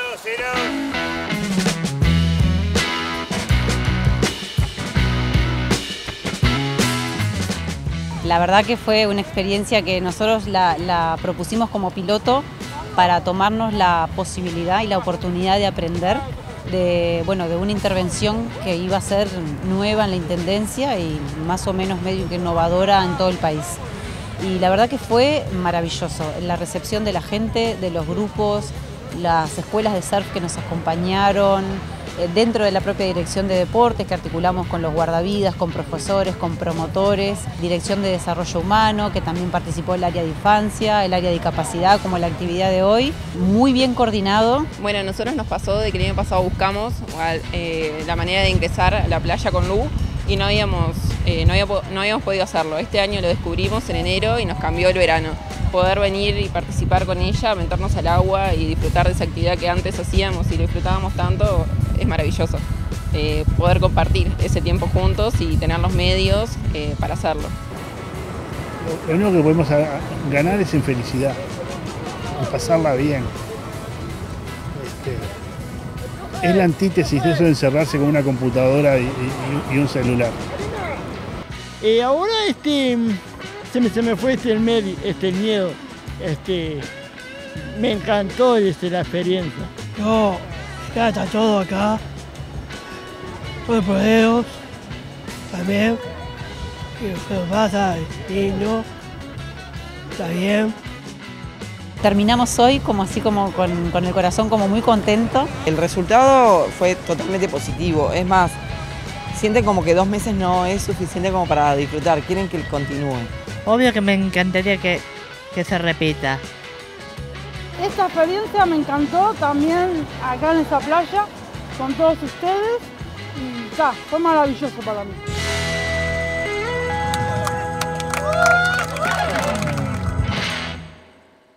La verdad que fue una experiencia que nosotros la propusimos como piloto para tomarnos la posibilidad y la oportunidad de aprender de una intervención que iba a ser nueva en la Intendencia y más o menos medio que innovadora en todo el país. Y la verdad que fue maravilloso, la recepción de la gente, de los grupos, las escuelas de surf que nos acompañaron, dentro de la propia dirección de deportes que articulamos con los guardavidas, con profesores, con promotores, dirección de desarrollo humano que también participó el área de infancia, el área de discapacidad como la actividad de hoy, muy bien coordinado. Bueno, a nosotros nos pasó de que el año pasado buscamos la manera de ingresar a la playa con Lu y no habíamos podido hacerlo. Este año lo descubrimos en enero y nos cambió el verano. Poder venir y participar con ella, meternos al agua y disfrutar de esa actividad que antes hacíamos y lo disfrutábamos tanto, es maravilloso. Poder compartir ese tiempo juntos y tener los medios para hacerlo. Lo único que podemos ganar es en felicidad, en pasarla bien. Es la antítesis de eso de encerrarse con una computadora y un celular. Ahora se me fue el miedo. Me encantó la experiencia. No, acá está todo acá. Todo el poderos también. Y lo pasa, lindo. Está bien. Terminamos hoy como con el corazón como muy contento. El resultado fue totalmente positivo, es más, sienten como que 2 meses no es suficiente como para disfrutar, quieren que continúe. Obvio que me encantaría que se repita. Esta experiencia me encantó también acá en esta playa con todos ustedes y fue maravilloso para mí.